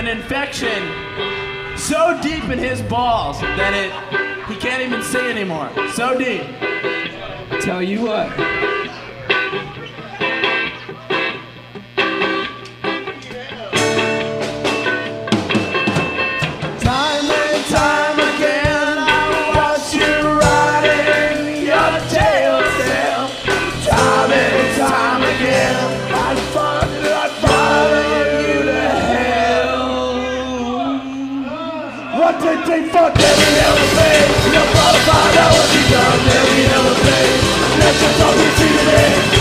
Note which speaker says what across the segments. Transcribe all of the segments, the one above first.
Speaker 1: an infection so deep in his balls that he can't even see anymore. So deep.
Speaker 2: Tell you what.
Speaker 1: Time and time again, I watch you riding your tail still. Time and time again, I'd follow you to hell. What did they fuck every other thing? You'll probably find out what you've done every other thing. Let's just talk you to today.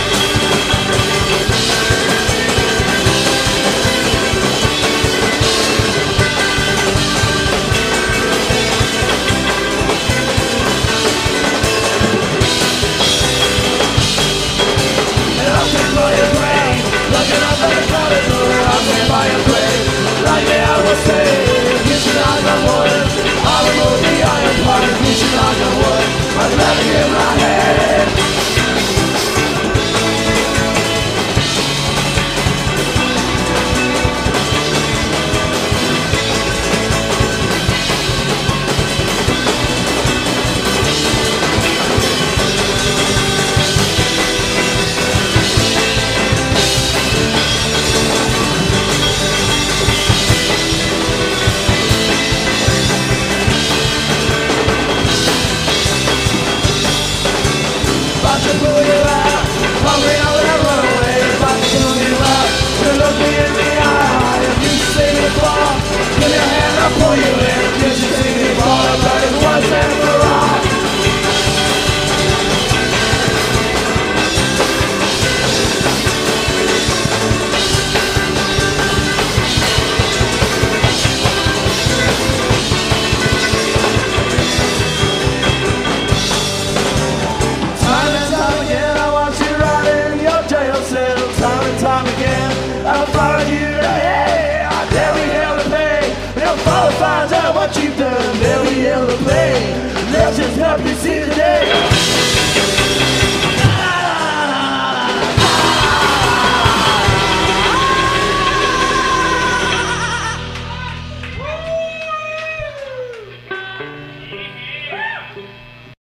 Speaker 1: Looking up at the clouds, I'm standing by your grave. Like I will say, you should not go wood. I'll remove the iron part, you should not go wood. I'd rather give my head. Pull you in, you should see me fall apart as once and for all. Time and time again, I watch you ride in your jail cell. Time and time again, I'll follow you to hell. I dare we hell to pay. They'll follow, finds out what you've done. They'll be able to play. Let's just help you see the day.